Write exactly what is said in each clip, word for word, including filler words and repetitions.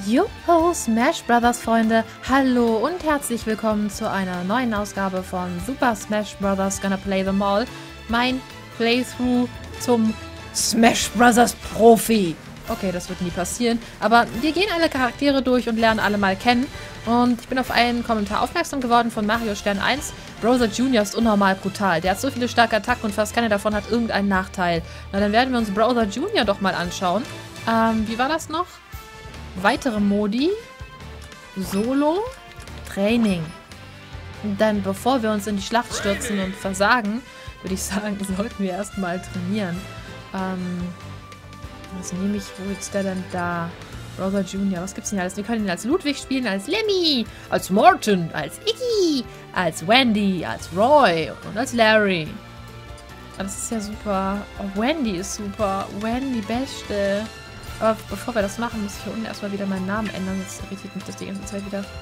Joho, Smash Brothers Freunde, hallo und herzlich willkommen zu einer neuen Ausgabe von Super Smash Brothers Gonna Play Them All. Mein Playthrough zum Smash Brothers Profi. Okay, das wird nie passieren, aber wir gehen alle Charaktere durch und lernen alle mal kennen. Und ich bin auf einen Kommentar aufmerksam geworden von Mario Stern eins. Bowser Junior ist unnormal brutal. Der hat so viele starke Attacken und fast keiner davon hat irgendeinen Nachteil. Na, dann werden wir uns Bowser Junior doch mal anschauen. Ähm, wie war das noch? Weitere Modi, Solo, Training. Und dann, bevor wir uns in die Schlacht stürzen und versagen, würde ich sagen, sollten wir erstmal trainieren. Ähm, was nehme ich, wo ist der denn da? Bowser Junior, was gibt's denn alles? Wir können ihn als Ludwig spielen, als Lemmy, als Morton, als Iggy, als Wendy, als Roy und als Larry. Das ist ja super. Oh, Wendy ist super. Wendy, beste. Aber bevor wir das machen, muss ich hier unten erstmal wieder meinen Namen ändern. Jetzt irritiert mich das die ganze Zeit wieder.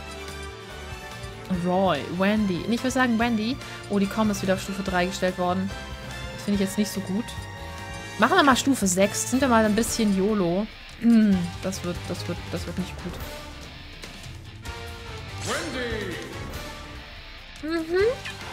Roy, Wendy. Ich würde sagen Wendy. Oh, die Com ist wieder auf Stufe drei gestellt worden. Das finde ich jetzt nicht so gut. Machen wir mal Stufe sechs. Sind wir mal ein bisschen YOLO. Hm, das wird, das wird, das wird nicht gut. Wendy! Mhm.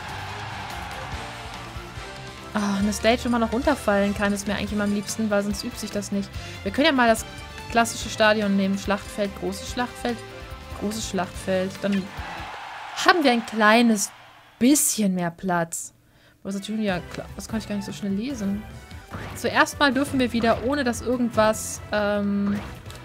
Oh, eine Stage, wo man noch runterfallen kann, ist mir eigentlich immer am liebsten, weil sonst übt sich das nicht. Wir können ja mal das klassische Stadion nehmen. Schlachtfeld, großes Schlachtfeld, großes Schlachtfeld. Dann haben wir ein kleines bisschen mehr Platz. Bowser Junior, das konnte ich gar nicht so schnell lesen. Zuerst mal dürfen wir wieder, ohne dass irgendwas, ähm...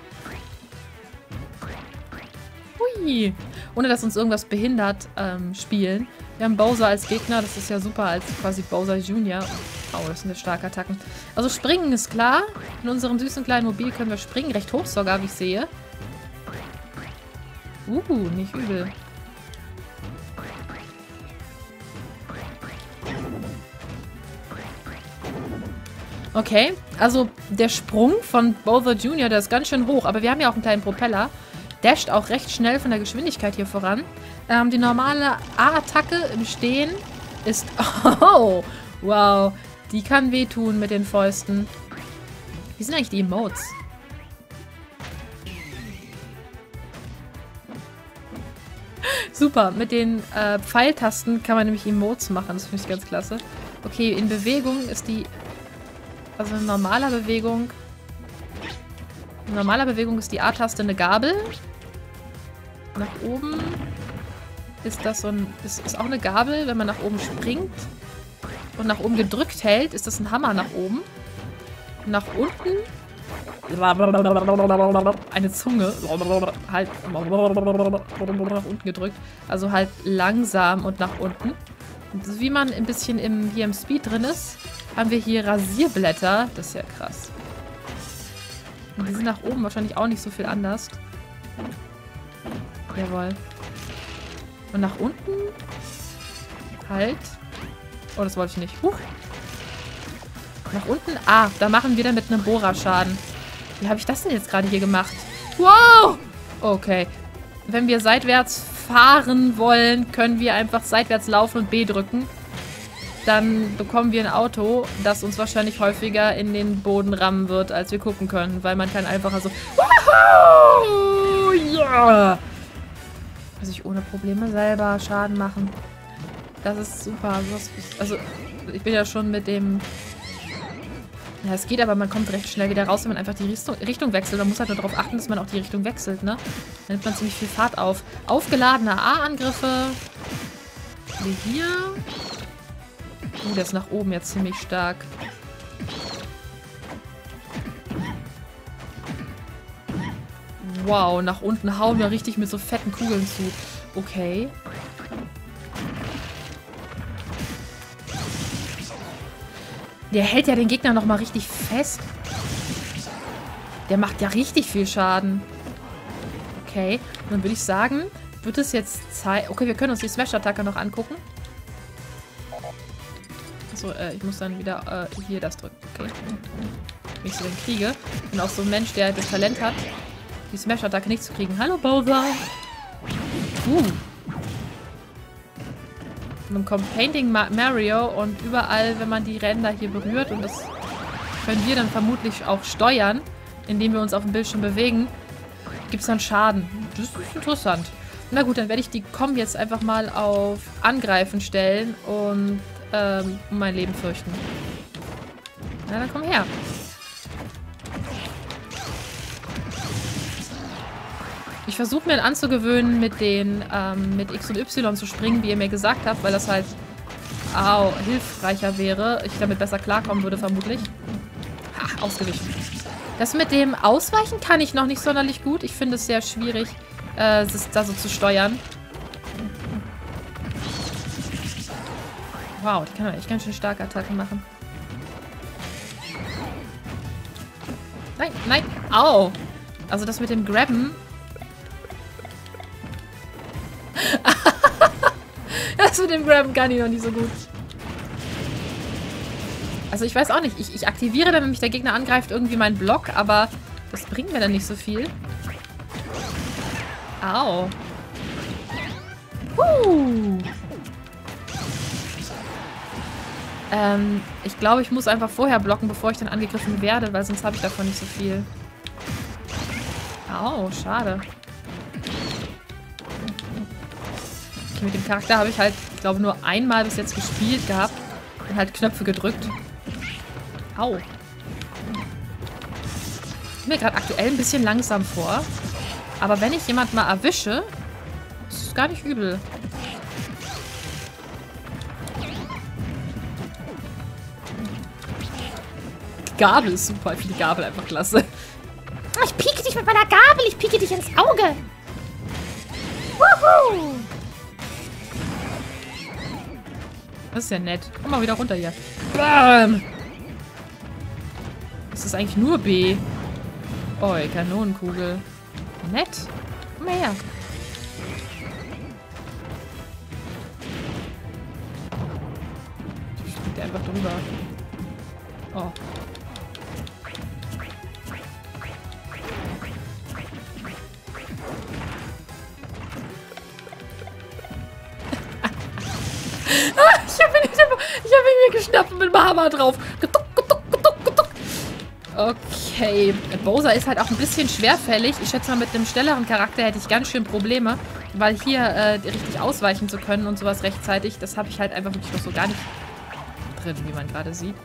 Hui! Ohne dass uns irgendwas behindert, ähm, spielen. Wir haben Bowser als Gegner, das ist ja super als quasi Bowser Junior. Oh, das sind ja starke Attacken. Also springen ist klar. In unserem süßen kleinen Mobil können wir springen, recht hoch sogar, wie ich sehe. Uh, nicht übel. Okay, also der Sprung von Bowser Junior, der ist ganz schön hoch, aber wir haben ja auch einen kleinen Propeller. Dasht auch recht schnell von der Geschwindigkeit hier voran. Ähm, die normale A-Attacke im Stehen ist... Oh, wow. Die kann wehtun mit den Fäusten. Wie sind eigentlich die Emotes? Super, mit den äh, Pfeiltasten kann man nämlich Emotes machen. Das finde ich ganz klasse. Okay, in Bewegung ist die... Also in normaler Bewegung... In normaler Bewegung ist die A-Taste eine Gabel. Nach oben ist das so ein... Ist, ist auch eine Gabel, wenn man nach oben springt. Und nach oben gedrückt hält, ist das ein Hammer nach oben. Und nach unten... Eine Zunge. Halt... Nach unten gedrückt. Also halt langsam und nach unten. Und wie man ein bisschen im, hier im Speed drin ist, haben wir hier Rasierblätter. Das ist ja krass. Und die sind nach oben wahrscheinlich auch nicht so viel anders. Jawohl. Und nach unten? Halt. Oh, das wollte ich nicht. Huch. Nach unten? Ah, da machen wir dann mit einem Bohrer Schaden. Wie habe ich das denn jetzt gerade hier gemacht? Wow! Okay. Wenn wir seitwärts fahren wollen, können wir einfach seitwärts laufen und B drücken. Dann bekommen wir ein Auto, das uns wahrscheinlich häufiger in den Boden rammen wird, als wir gucken können. Weil man kann einfacher so... Woohoo! Ja! Also ich ohne Probleme selber Schaden machen. Das ist super. Also ich bin ja schon mit dem... Ja, es geht, aber man kommt recht schnell wieder raus, wenn man einfach die Richtung, Richtung wechselt. Man muss halt nur darauf achten, dass man auch die Richtung wechselt, ne? Dann nimmt man ziemlich viel Fahrt auf. Aufgeladene A-Angriffe. Wie hier... Uh, der ist nach oben jetzt ziemlich stark. Wow, nach unten hauen wir richtig mit so fetten Kugeln zu. Okay. Der hält ja den Gegner nochmal richtig fest. Der macht ja richtig viel Schaden. Okay, und dann würde ich sagen, wird es jetzt Zeit... Okay, wir können uns die Smash-Attacke noch angucken. Achso, äh, ich muss dann wieder äh, hier das drücken. Okay. Wenn ich so den kriege. Ich bin auch so ein Mensch, der das Talent hat, die Smash-Attacke nicht zu kriegen. Hallo, Bowser! Uh. Und dann kommt Painting Mario und überall, wenn man die Ränder hier berührt, und das können wir dann vermutlich auch steuern, indem wir uns auf dem Bildschirm bewegen, gibt es dann Schaden. Das ist interessant. Na gut, dann werde ich die Kombi jetzt einfach mal auf Angreifen stellen und ähm, um mein Leben fürchten. Na, dann komm her. Ich versuche mir anzugewöhnen, mit den ähm, mit X und Y zu springen, wie ihr mir gesagt habt, weil das halt au, hilfreicher wäre. Ich damit besser klarkommen würde, vermutlich. Ach, ausgewichen. Das mit dem Ausweichen kann ich noch nicht sonderlich gut. Ich finde es sehr schwierig, äh, das da so zu steuern. Wow, die kann doch echt ganz schön starke Attacken machen. Nein, nein, au! Also das mit dem Grabben... Das mit dem Grabben kann ich noch nicht so gut. Also ich weiß auch nicht. Ich, ich aktiviere dann, wenn mich der Gegner angreift, irgendwie meinen Block, aber das bringt mir dann nicht so viel. Au. Huh. Ähm, ich glaube, ich muss einfach vorher blocken, bevor ich dann angegriffen werde, weil sonst habe ich davon nicht so viel. Au, schade. Okay, mit dem Charakter habe ich halt, ich glaube, nur einmal bis jetzt gespielt gehabt und halt Knöpfe gedrückt. Au. Ich bin mir gerade aktuell ein bisschen langsam vor. Aber wenn ich jemand mal erwische, ist es gar nicht übel. Die Gabel ist super. Ich finde die Gabel einfach klasse. Ich pieke dich mit meiner Gabel. Ich pieke dich ins Auge. Wuhu! Das ist ja nett. Komm mal wieder runter hier. Bam! Das ist eigentlich nur B. Oh, Kanonenkugel. Nett. Komm mal her. Ich springt einfach drüber. Oh. Ich habe ihn, hab ihn mir geschnappt und mit dem Hammer drauf. Getuck, getuck, getuck, getuck. Okay. Bowser ist halt auch ein bisschen schwerfällig. Ich schätze mal, mit einem schnelleren Charakter hätte ich ganz schön Probleme, weil hier äh, richtig ausweichen zu können und sowas rechtzeitig, das habe ich halt einfach wirklich noch so gar nicht drin, wie man gerade sieht.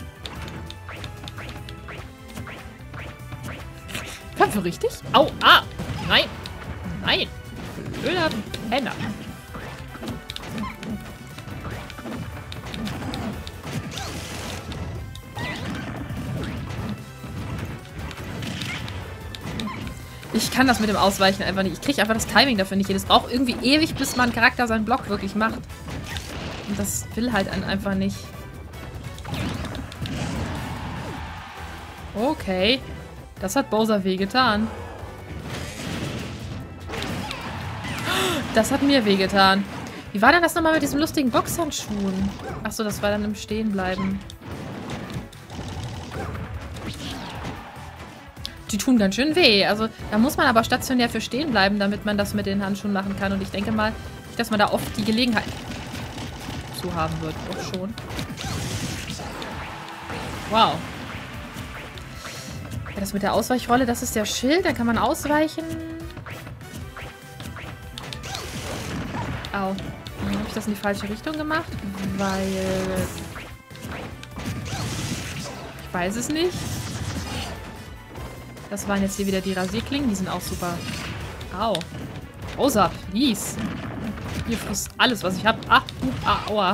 Köpfe richtig? Au, ah! Nein! Nein! Blöder Penner. Ich kann das mit dem Ausweichen einfach nicht. Ich kriege einfach das Timing dafür nicht hin. Es braucht irgendwie ewig, bis mein Charakter seinen Block wirklich macht. Und das will halt einfach nicht. Okay. Das hat Bowser wehgetan. Das hat mir wehgetan. Wie war denn das nochmal mit diesen lustigen Boxhandschuhen? Achso, das war dann im Stehenbleiben. Die tun ganz schön weh. Also da muss man aber stationär für stehen bleiben, damit man das mit den Handschuhen machen kann. Und ich denke mal, dass man da oft die Gelegenheit zu haben wird. Auch schon. Wow. Ja, das mit der Ausweichrolle, das ist der Schild. Da kann man ausweichen. Au. Dann habe ich das in die falsche Richtung gemacht, weil... Ich weiß es nicht. Das waren jetzt hier wieder die Rasierklingen. Die sind auch super. Au. Rosa, please. Hier frisst alles, was ich habe. Ah, uh, ah, aua.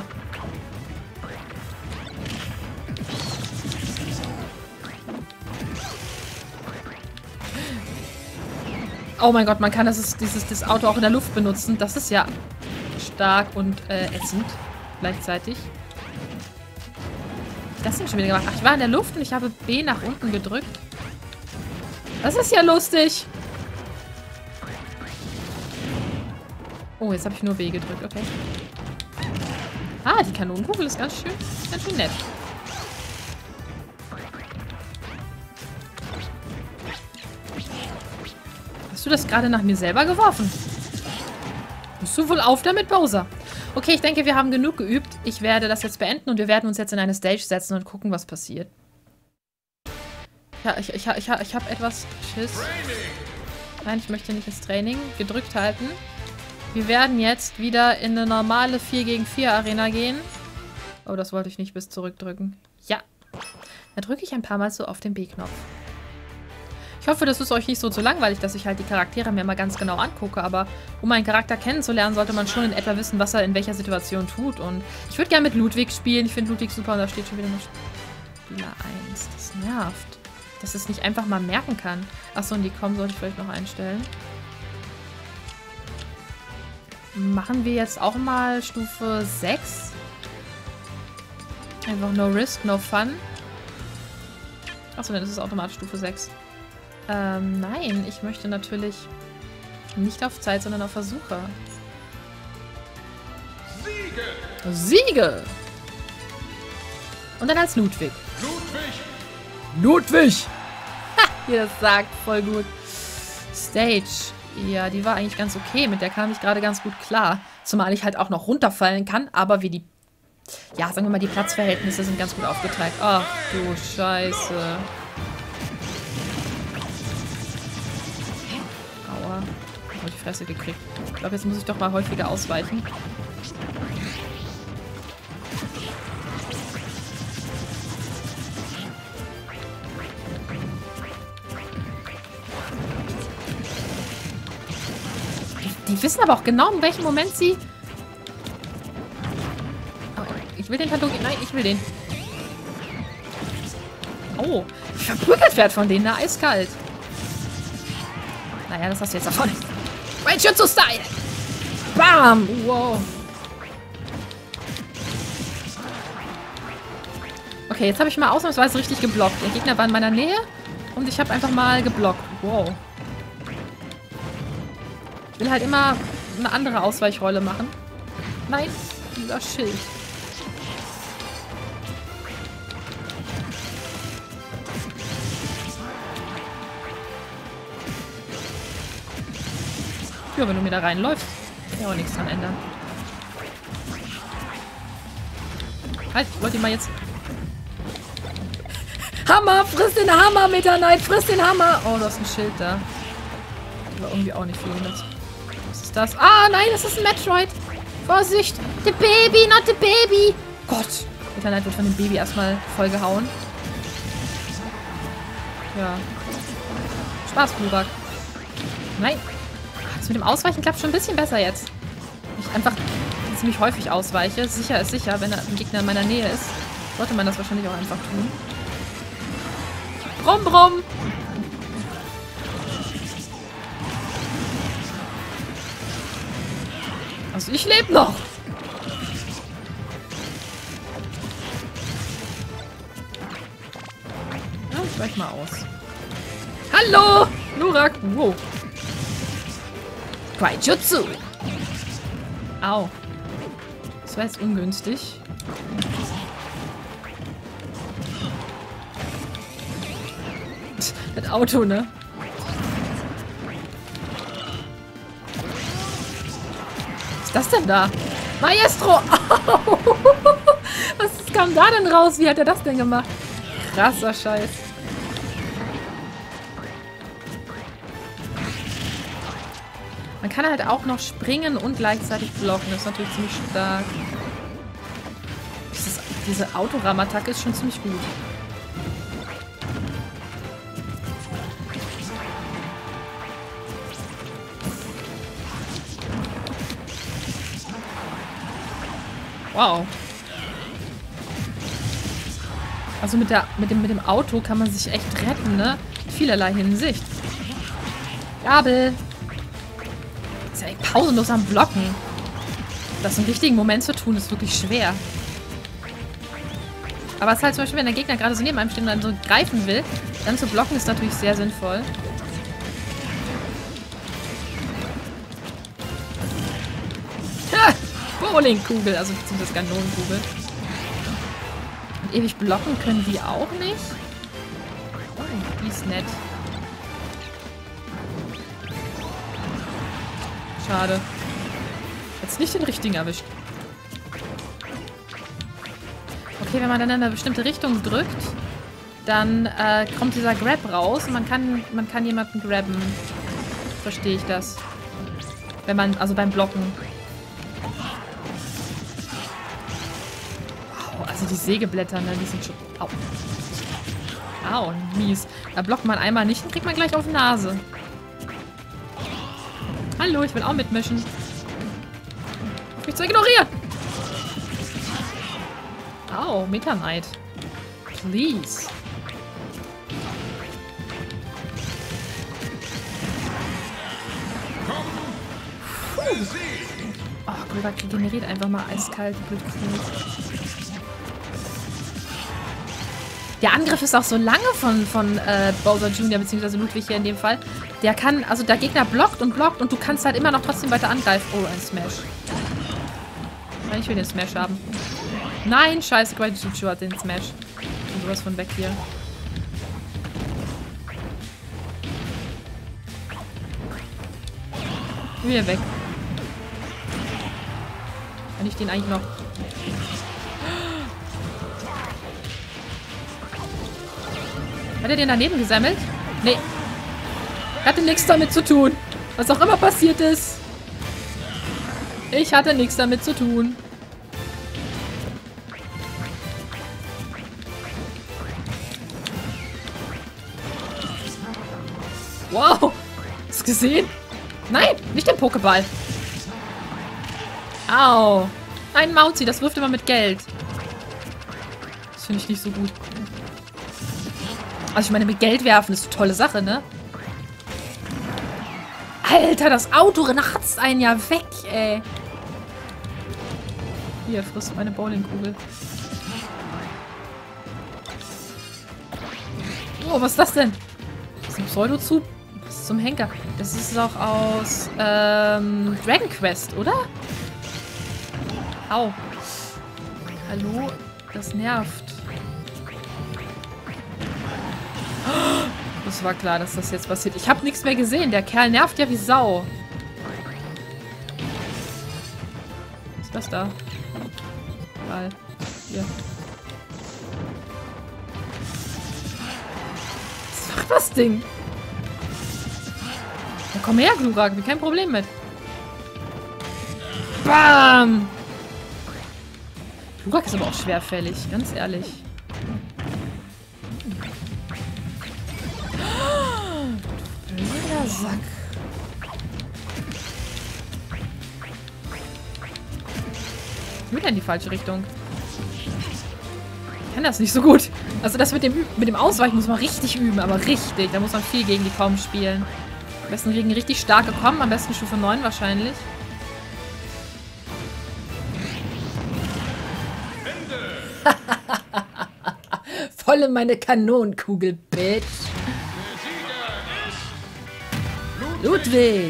Oh mein Gott, man kann das, dieses, das Auto auch in der Luft benutzen. Das ist ja stark und äh, ätzend gleichzeitig. Das sind schon wieder gemacht. Ach, ich war in der Luft und ich habe B nach unten gedrückt. Das ist ja lustig. Oh, jetzt habe ich nur B gedrückt. Okay. Ah, die Kanonenkugel ist ganz schön, ganz schön nett. Hast du das gerade nach mir selber geworfen? Bist du wohl auf damit, Bowser? Okay, ich denke, wir haben genug geübt. Ich werde das jetzt beenden und wir werden uns jetzt in eine Stage setzen und gucken, was passiert. Ja, ich, ich, ich, ich habe etwas Schiss. Nein, ich möchte nicht ins Training. Gedrückt halten. Wir werden jetzt wieder in eine normale vier gegen vier Arena gehen. Oh, das wollte ich nicht bis zurückdrücken. Ja. Da drücke ich ein paar Mal so auf den B-Knopf. Ich hoffe, das ist euch nicht so zu langweilig, dass ich halt die Charaktere mir mal ganz genau angucke. Aber um einen Charakter kennenzulernen, sollte man schon in etwa wissen, was er in welcher Situation tut. Und ich würde gerne mit Ludwig spielen. Ich finde Ludwig super und da steht schon wieder eine Spieler eins. Das nervt. Dass es nicht einfach mal merken kann. Achso, und die kommen sollte ich vielleicht noch einstellen. Machen wir jetzt auch mal Stufe sechs. Einfach no risk, no fun. Achso, dann ist es automatisch Stufe sechs. Ähm, nein, ich möchte natürlich nicht auf Zeit, sondern auf Versuche. Siege! Siege! Und dann als Ludwig. Ludwig! Ludwig! Ha, wie das sagt, voll gut. Stage. Ja, die war eigentlich ganz okay. Mit der kam ich gerade ganz gut klar. Zumal ich halt auch noch runterfallen kann, aber wie die... Ja, sagen wir mal, die Platzverhältnisse sind ganz gut aufgeteilt. Ach du Scheiße. Aua. Ich habe die Fresse gekriegt. Ich glaube, jetzt muss ich doch mal häufiger ausweichen. Die, die wissen aber auch genau, in welchem Moment sie... Ich will den Tandoori. Nein, ich will den. Oh, ich verprügelt werde von denen, na, eiskalt. Naja, das hast du jetzt davon. Mein Jutsu-Style. Bam. Wow. Okay, jetzt habe ich mal ausnahmsweise richtig geblockt. Der Gegner war in meiner Nähe und ich habe einfach mal geblockt. Wow. Ich will halt immer eine andere Ausweichrolle machen. Nein, dieser Schild. Ja, wenn du mir da reinläufst, kann ich auch nichts dran ändern. Halt, ich wollte ihn mal jetzt... Hammer! Friss den Hammer, Meta Knight! Friss den Hammer! Oh, du hast ein Schild da. Aber irgendwie auch nicht viel mit. Was ist das? Ah, nein, das ist ein Metroid! Vorsicht! The baby, not the baby! Gott! Meta Knight wird von dem Baby erstmal vollgehauen. Ja. Spaß, Glurak. Nein! Mit dem Ausweichen klappt schon ein bisschen besser jetzt. Ich einfach ziemlich häufig ausweiche. Sicher ist sicher, wenn ein Gegner in meiner Nähe ist. Sollte man das wahrscheinlich auch einfach tun. Brumm, brumm! Also ich lebe noch! Ja, ich weich mal aus. Hallo! Glurak! Wow. Quaijutsu! Au. Das war jetzt ungünstig. Das Auto, ne? Was ist das denn da? Maestro! Au. Was kam da denn raus? Wie hat er das denn gemacht? Krasser Scheiß. Man kann halt auch noch springen und gleichzeitig blocken. Das ist natürlich ziemlich stark. Dieses, diese Autoram-Attacke ist schon ziemlich gut. Wow. Also mit, der, mit, dem, mit dem Auto kann man sich echt retten, ne? In vielerlei Hinsicht. Gabel. Ist ja echt pausenlos am Blocken. Das im richtigen Moment zu tun, ist wirklich schwer. Aber es ist halt zum Beispiel, wenn der Gegner gerade so neben einem steht und dann so greifen will, dann zu blocken ist natürlich sehr sinnvoll. Ha! Bowlingkugel, also beziehungsweise Kanonenkugel. Und ewig blocken können die auch nicht. Oh, die ist nett. Schade. Jetzt nicht den richtigen erwischt. Okay, wenn man dann in eine bestimmte Richtung drückt, dann äh, kommt dieser Grab raus und man kann, man kann jemanden grabben. verstehe ich das. Wenn man, also beim Blocken. Wow, also die Sägeblätter, ne, die sind schon... Au. Au, mies. Da blockt man einmal nicht und kriegt man gleich auf die Nase. Hallo, ich will auch mitmischen. Auf mich zu ignorieren. Au, Meta Knight. Please. Oh, Glurak regeneriert einfach mal eiskalt. Der Angriff ist auch so lange von, von äh, Bowser Junior beziehungsweise Ludwig hier in dem Fall. Der kann, also der Gegner blockt und blockt und du kannst halt immer noch trotzdem weiter angreifen. Oh, ein Smash. Nein, ich will den Smash haben. Nein, scheiße, Guayuchu hat den Smash. Und sowas von weg hier. Hier weg. Kann ich den eigentlich noch... Hat er den daneben gesammelt? Nee. Hatte nichts damit zu tun. Was auch immer passiert ist. Ich hatte nichts damit zu tun. Wow. Hast du gesehen? Nein, nicht den Pokéball. Au. Ein Mauzi, das wirft immer mit Geld. Das finde ich nicht so gut. Also ich meine, mit Geld werfen ist eine tolle Sache, ne? Alter, das Auto ratzt einen ja weg, ey. Hier, frisst meine Bowlingkugel. Oh, was ist das denn? Das ist ein Pseudo-Zug. Was ist zum Henker? Das ist auch aus ähm, Dragon Quest, oder? Au. Hallo? Das nervt. Das war klar, dass das jetzt passiert. Ich habe nichts mehr gesehen. Der Kerl nervt ja wie Sau. Was ist das da? Ball. Hier. Was macht das Ding? Ja, komm her, Glurak. Kein Problem mit. Bam! Glurak ist aber auch schwerfällig. Ganz ehrlich. Sack. Wieder in die falsche Richtung. Ich kann das nicht so gut. Also das mit dem, mit dem Ausweichen muss man richtig üben, aber richtig. Da muss man viel gegen die Kommen spielen. Am besten gegen richtig starke Kommen, am besten Stufe neun wahrscheinlich. Voll in meine Kanonenkugel, Bitch. Ludwig!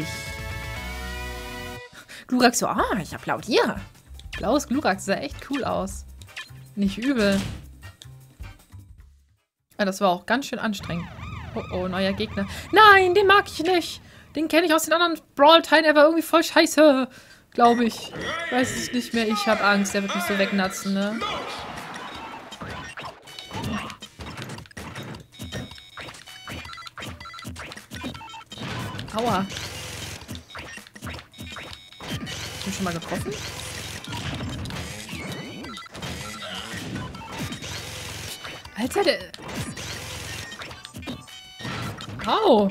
Glurak so, ah, ich applaudiere. Blaues Glurak sah echt cool aus. Nicht übel. Ja, das war auch ganz schön anstrengend. Oh, oh, neuer Gegner. Nein, den mag ich nicht. Den kenne ich aus den anderen Brawl-Teilen. Er war irgendwie voll scheiße. Glaube ich. Weiß es nicht mehr. Ich habe Angst. Der wird mich so wegnatzen, ne? Aua. Hast du ihn schon mal getroffen? Alter, der... Au.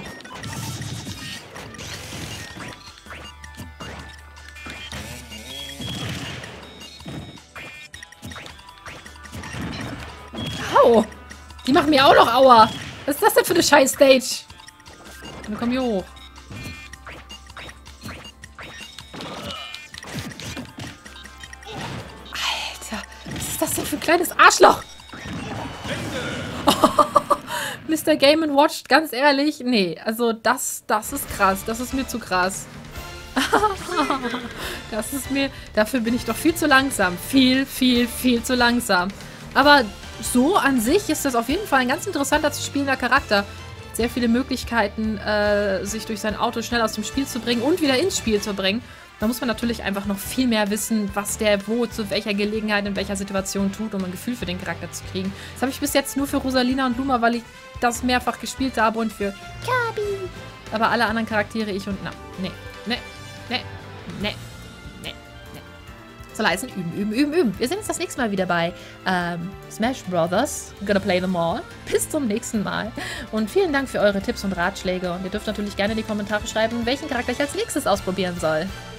Au. Die machen mir auch noch Aua. Was ist das denn für eine Scheiß-Stage? Dann komm hier hoch. Was ist das denn für ein kleines Arschloch? Oh, Mister Game and Watch, ganz ehrlich, nee, also das, das ist krass, das ist mir zu krass. Das ist mir, dafür bin ich doch viel zu langsam, viel, viel, viel zu langsam. Aber so an sich ist das auf jeden Fall ein ganz interessanter zu spielender Charakter. Sehr viele Möglichkeiten, äh, sich durch sein Auto schnell aus dem Spiel zu bringen und wieder ins Spiel zu bringen. Da muss man natürlich einfach noch viel mehr wissen, was der wo, zu welcher Gelegenheit, in welcher Situation tut, um ein Gefühl für den Charakter zu kriegen. Das habe ich bis jetzt nur für Rosalina und Luma, weil ich das mehrfach gespielt habe und für Gabi Aber alle anderen Charaktere, ich und... Na, nee, nee, nee, nee, nee, nee. So leisten, üben, üben, üben, üben. Wir sehen uns das nächste Mal wieder bei ähm, Smash Brothers. Gonna play them all. Bis zum nächsten Mal. Und vielen Dank für eure Tipps und Ratschläge. Und ihr dürft natürlich gerne in die Kommentare schreiben, welchen Charakter ich als nächstes ausprobieren soll.